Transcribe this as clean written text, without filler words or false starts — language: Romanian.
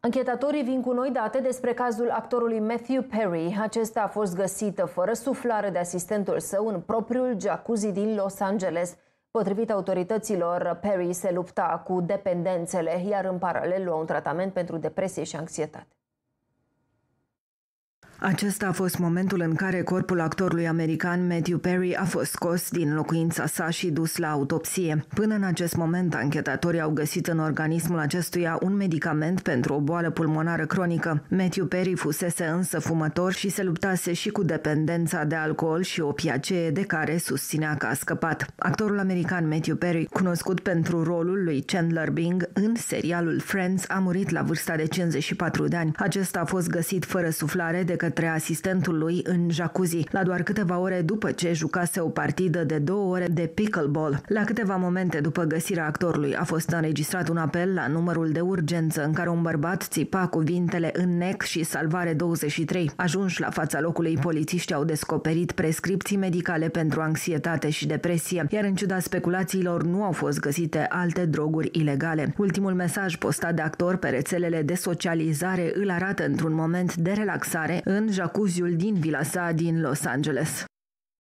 Anchetatorii vin cu noi date despre cazul actorului Matthew Perry. Acesta a fost găsit fără suflare de asistentul său în propriul jacuzzi din Los Angeles. Potrivit autorităților, Perry se lupta cu dependențele, iar în paralel lua un tratament pentru depresie și anxietate. Acesta a fost momentul în care corpul actorului american Matthew Perry a fost scos din locuința sa și dus la autopsie. Până în acest moment, anchetatorii au găsit în organismul acestuia un medicament pentru o boală pulmonară cronică. Matthew Perry fusese însă fumător și se luptase și cu dependența de alcool și opiacee de care susținea că a scăpat. Actorul american Matthew Perry, cunoscut pentru rolul lui Chandler Bing în serialul Friends, a murit la vârsta de 54 de ani. Acesta a fost găsit fără suflare de către asistentul lui în jacuzzi, la doar câteva ore după ce jucase o partidă de 2 ore de pickleball. La câteva momente după găsirea actorului a fost înregistrat un apel la numărul de urgență în care un bărbat țipa cuvintele "înnec" și "salvare 23". Ajunși la fața locului, polițiștii au descoperit prescripții medicale pentru anxietate și depresie, iar în ciuda speculațiilor nu au fost găsite alte droguri ilegale. Ultimul mesaj postat de actor pe rețelele de socializare îl arată într-un moment de relaxare în jacuzziul din vila sa din Los Angeles.